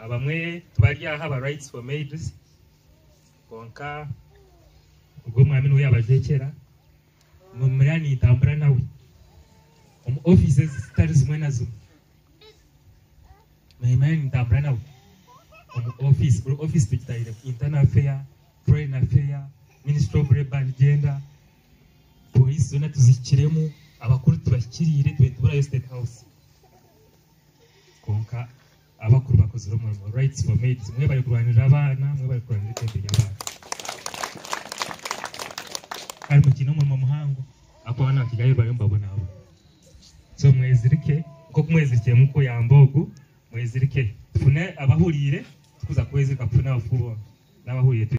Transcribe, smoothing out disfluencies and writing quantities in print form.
abamwe tubari aha rights for maids konka ubwo mwami no yabajekera mu murani itambura nawe offices zitari zimwe na zimwe mwimani itambura nawe office tukitayire internal affair foreign affair ministry of labor and gender police zona tuzikiremo abakuru tubakirire tubura state house konka abakuru bakoze mu rights for maids mwe bari kurwanira abana mwe bari kurwanira itembe y'abana ari mukino mu muhango akwana kigaye bari mbabona abo so mwezirike ko kumwezirike muko yambogu mwezirike tune abahurire tukuza kwezirika pfuna afubo n'abahuriye